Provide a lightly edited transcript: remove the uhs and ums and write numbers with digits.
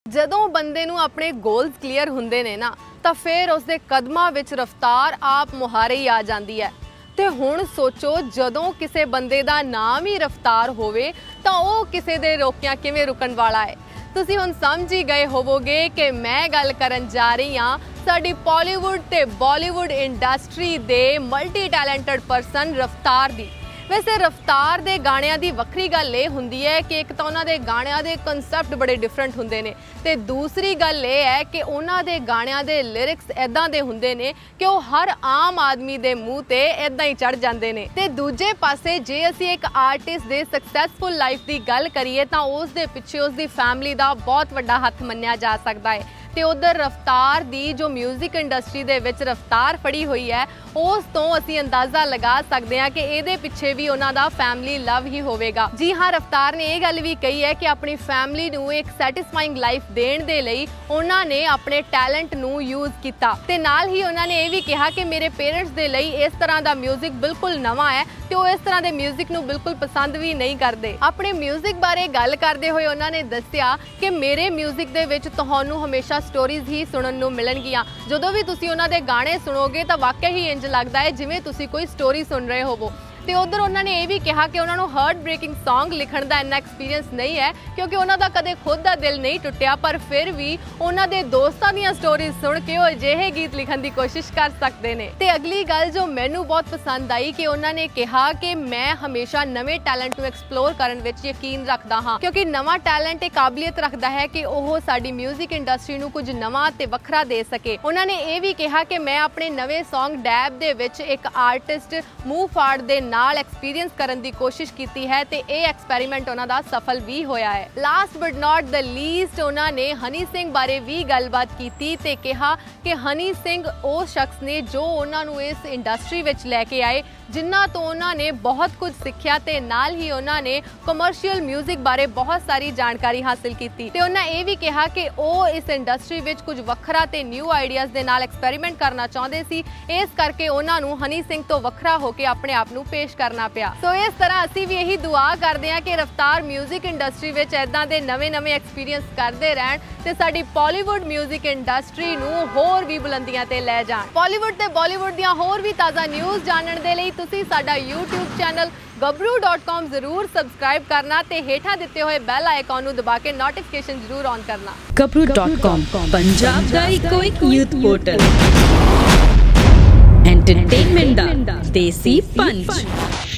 ਜਦੋਂ ਬੰਦੇ ਨੂੰ ਆਪਣੇ ਗੋਲਸ ਕਲੀਅਰ ਹੁੰਦੇ ਨੇ ਨਾ ਤਾਂ ਫਿਰ ਉਸਦੇ ਕਦਮਾਂ ਵਿੱਚ ਰਫ਼ਤਾਰ ਆਪ ਮੁਹਾਰੇ ਹੀ ਆ ਜਾਂਦੀ ਹੈ। ਤੇ ਹੁਣ ਸੋਚੋ ਜਦੋਂ ਕਿਸੇ ਬੰਦੇ ਦਾ ਨਾਮ ਹੀ ਰਫ਼ਤਾਰ ਹੋਵੇ ਤਾਂ ਉਹ ਕਿਸੇ ਦੇ ਰੋਕਿਆਂ ਕਿਵੇਂ ਰੁਕਣ ਵਾਲਾ ਹੈ। ਤੁਸੀਂ ਹੁਣ ਸਮਝ ਹੀ ਗਏ ਹੋਵੋਗੇ ਕਿ ਮੈਂ ਗੱਲ ਕਰਨ ਜਾ ਰਹੀ ਹਾਂ ਸਾਡੀ ਬਾਲੀਵੁੱਡ ਤੇ ਬਾਲੀਵੁੱਡ ਇੰਡਸਟਰੀ ਦੇ ਮਲਟੀ ਟੈਲੈਂਟਡ ਪਰਸਨ ਰਫ਼ਤਾਰ ਦੀ। वैसे रफ्तार दे गाणियां दी वक्री गल ये हुंदी है कि एक तो उन्हां दे गाणियां दे कंसैप्ट बड़े डिफरेंट हुंदे ने ते दूसरी गल ये है कि उन्हां दे गाणियां दे लिरिक्स इदां दे हुंदे ने कि वो हर आम आदमी दे मूँह ते इदां ही चढ़ जांदे ने। ते दूजे पासे जे असीं एक आर्टिस्ट दे सक्सैसफुल लाइफ दी गल करिए तां उस दे पिछे उसदी फैमिली दा बहुत वड्डा हत्थ मन्निया जा सकदा है। ते उधर रफ्तार दी जो म्यूजिक इंडस्ट्री दे विच रफ्तार फड़ी हुई है उस तो असीं अंदाज़ा लगा सकते हैं कि इहदे पिछे भी उन्हां दा फैमिली लव ही होवेगा। जी हाँ, रफ्तार ने यह गल भी कही है कि अपनी फैमिली नूं एक सैटिस्फाइंग लाइफ देण दे लई उन्हां ने अपने टैलेंट नूं यूज़ कीता ते नाल ही उन्हां ने यह भी कहा कि मेरे पेरेंट्स दे लई इस तरह दा म्यूजिक बिल्कुल नवां है ते वो इस तरह दे म्यूजिक नूं बिल्कुल पसंद भी नहीं करते। अपने म्यूजिक बारे गल करदे होए उन्हां ने दस्सिया कि मेरे म्यूजिक दे विच तुहानूं हमेशा स्टोरीज ही सुनन नूं मिलणगीਆਂ। ਜਦੋਂ ਵੀ ਤੁਸੀਂ ਉਹਨਾਂ ਦੇ ਗਾਣੇ ਸੁਣੋਗੇ ਤਾਂ ਵਾਕਈ ਹੀ ਇੰਜ ਲੱਗਦਾ ਹੈ ਜਿਵੇਂ ਤੁਸੀਂ ਕੋਈ ਸਟੋਰੀ ਸੁਣ ਰਹੇ ਹੋਵੋ। ਤੇ ਉਧਰ ਉਹਨਾਂ ਨੇ ਇਹ ਵੀ ਕਿਹਾ ਕਿ ਉਹਨਾਂ ਨੂੰ ਹਾਰਟ ਬ੍ਰੇਕਿੰਗ ਸੌਂਗ ਲਿਖਣ ਦਾ ਇੰਨਾ ਐਕਸਪੀਰੀਅੰਸ ਨਹੀਂ ਹੈ ਕਿਉਂਕਿ ਉਹਨਾਂ ਦਾ ਕਦੇ ਖੁਦ ਦਾ ਦਿਲ ਨਹੀਂ ਟੁੱਟਿਆ, ਪਰ ਫਿਰ ਵੀ ਉਹਨਾਂ ਦੇ ਦੋਸਤਾਂ ਦੀਆਂ ਸਟੋਰੀਜ਼ ਸੁਣ ਕੇ ਉਹ ਅਜਿਹੇ ਗੀਤ ਲਿਖਣ ਦੀ ਕੋਸ਼ਿਸ਼ ਕਰ ਸਕਦੇ ਨੇ। ਤੇ ਅਗਲੀ ਗੱਲ ਜੋ ਮੈਨੂੰ ਬਹੁਤ ਪਸੰਦ ਆਈ ਕਿ ਉਹਨਾਂ ਨੇ ਕਿਹਾ ਕਿ ਮੈਂ ਹਮੇਸ਼ਾ ਨਵੇਂ ਟੈਲੈਂਟ ਨੂੰ ਐਕਸਪਲੋਰ ਕਰਨ ਵਿੱਚ ਯਕੀਨ ਰੱਖਦਾ ਹਾਂ ਕਿਉਂਕਿ ਨਵਾਂ ਟੈਲੈਂਟ ਇਹ ਕਾਬਲੀਅਤ ਰੱਖਦਾ ਹੈ ਕਿ ਉਹ ਸਾਡੀ ਮਿਊਜ਼ਿਕ ਇੰਡਸਟਰੀ ਨੂੰ ਕੁਝ ਨਵਾਂ ਤੇ ਵੱਖਰਾ ਦੇ ਸਕੇ। ਉਹਨਾਂ ਨੇ ਇਹ ਵੀ ਕਿਹਾ ਕਿ ਮੈਂ ਆਪਣੇ ਨਵੇਂ ਸੌਂਗ ਡੈਬ ਦੇ ਵਿੱਚ ਇੱਕ ਆਰਟਿਸਟ ਮੂੰਹ ਫਾੜ ਦੇ ਨਾਲ एक्सपीरियंस करन दी कोशिश की है ते ये एक्सपेरीमेंट उन्हां दा सफल भी होया है। Last but not the least उन्हां ने हनी सिंह बारे भी गलबात की ते कहा कि हनी सिंह वो शख्स ने जो उन्हां नूं इस इंडस्ट्री विच लैके आए जिन्हां तो उन्हां ने बहुत कुछ सीखिया ते नाल ही उन्हां ने कमर्शियल म्यूजिक बारे बहुत सारी जानकारी हासिल की ते उन्हां ये भी कहा कि वो इस इंडस्ट्री विच कुछ वखरा ते न्यू आइडियाज़ दे नाल एक्सपेरीमेंट करना चाहते सी, इस करके उन्हां नूं हनी सिंह तो वखरा होकर अपने आप नूं पेश करना पिया। सो इस तरह असी भी यही दुआ करते हैं कि रफ्तार म्यूजिक इंडस्ट्री विच इदां दे नवे एक्सपीरियंस करते रहन ते साडी बॉलीवुड म्यूजिक इंडस्ट्री नूं होर भी बुलंदियां ते ले जाण। बॉलीवुड ते बॉलीवुड दियां होर भी ताज़ा न्यूज़ जानण दे लई तुसीं साडा YouTube चैनल gabru.com जरूर सबसक्राइब करना ते हेठां दित्ते होए बैल आइकॉन नूं दबा के नोटिफिकेशन जरूर ऑन करना। gabru.com पंजाब दा इक यूथ पोर्टल एंटरटेनमेंट दा देसी पंच।